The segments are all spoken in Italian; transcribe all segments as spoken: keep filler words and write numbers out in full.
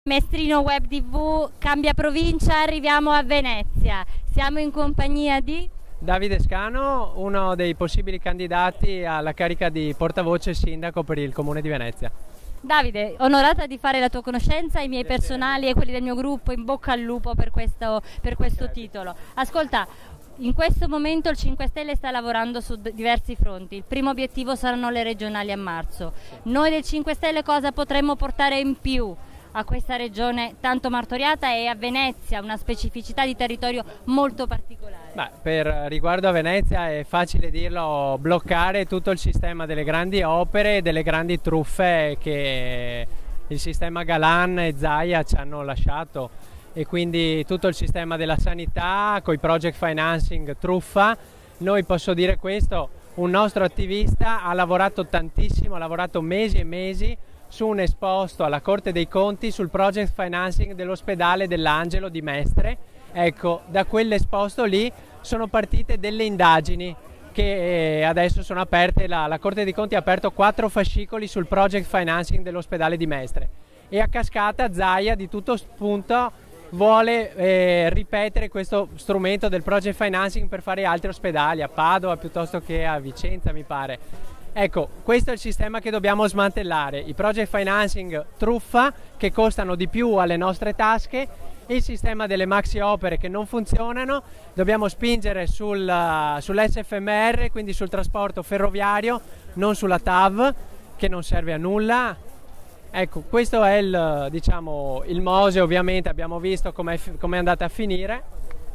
Mestrino Web ti vu cambia provincia, arriviamo a Venezia. Siamo in compagnia di Davide Scano, uno dei possibili candidati alla carica di portavoce sindaco per il comune di Venezia. Davide, onorata di fare la tua conoscenza, i miei personali e quelli del mio gruppo, in bocca al lupo per questo, per questo titolo. Ascolta, in questo momento il cinque Stelle sta lavorando su diversi fronti. Il primo obiettivo saranno le regionali a marzo. Noi del cinque Stelle cosa potremmo portare in più a questa regione tanto martoriata e a Venezia, una specificità di territorio molto particolare? Beh, per riguardo a Venezia è facile dirlo, bloccare tutto il sistema delle grandi opere e delle grandi truffe che il sistema Galan e Zaia ci hanno lasciato, e quindi tutto il sistema della sanità con i project financing truffa. Noi, posso dire questo, un nostro attivista ha lavorato tantissimo, ha lavorato mesi e mesi su un esposto alla Corte dei Conti sul project financing dell'ospedale dell'Angelo di Mestre. Ecco, da quell'esposto lì sono partite delle indagini che adesso sono aperte. La, la Corte dei Conti ha aperto quattro fascicoli sul project financing dell'ospedale di Mestre, e a cascata Zaia di tutto spunto vuole eh, ripetere questo strumento del project financing per fare altri ospedali a Padova piuttosto che a Vicenza, mi pare. Ecco, questo è il sistema che dobbiamo smantellare: i project financing truffa che costano di più alle nostre tasche, il sistema delle maxi opere che non funzionano. Dobbiamo spingere sul, uh, sull'S F M R, quindi sul trasporto ferroviario, non sulla T A V, che non serve a nulla. Ecco, questo è il, diciamo, il Mose. Ovviamente abbiamo visto come è andata a finire.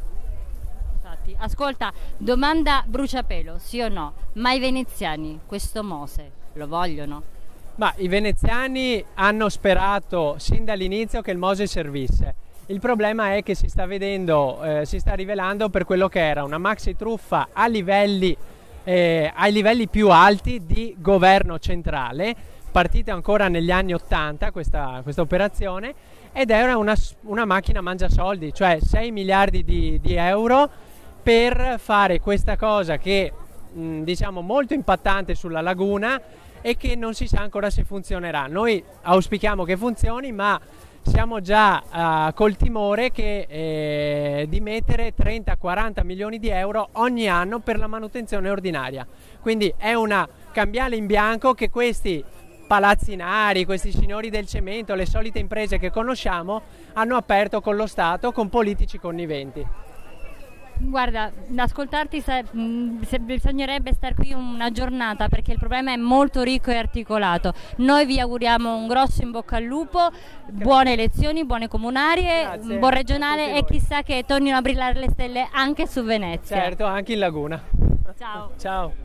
Ascolta, domanda bruciapelo, sì o no? Ma i veneziani questo Mose lo vogliono? Ma i veneziani hanno sperato sin dall'inizio che il Mose servisse. Il problema è che si sta vedendo, eh, si sta rivelando per quello che era una maxi truffa a livelli, eh, ai livelli più alti di governo centrale, partita ancora negli anni ottanta questa, questa operazione, ed era una, una macchina mangiasoldi, cioè sei miliardi di, di euro per fare questa cosa che mh, diciamo molto impattante sulla laguna e che non si sa ancora se funzionerà. Noi auspichiamo che funzioni, ma siamo già uh, col timore che, eh, di mettere trenta quaranta milioni di euro ogni anno per la manutenzione ordinaria. Quindi è una cambiale in bianco che questi palazzinari, questi signori del cemento, le solite imprese che conosciamo, hanno aperto con lo Stato, con politici conniventi. Guarda, ascoltarti se, se bisognerebbe stare qui una giornata, perché il problema è molto ricco e articolato. Noi vi auguriamo un grosso in bocca al lupo, buone elezioni, buone comunarie, Grazie, un buon regionale, e chissà che tornino a brillare le stelle anche su Venezia. Certo, anche in laguna. Ciao. Ciao.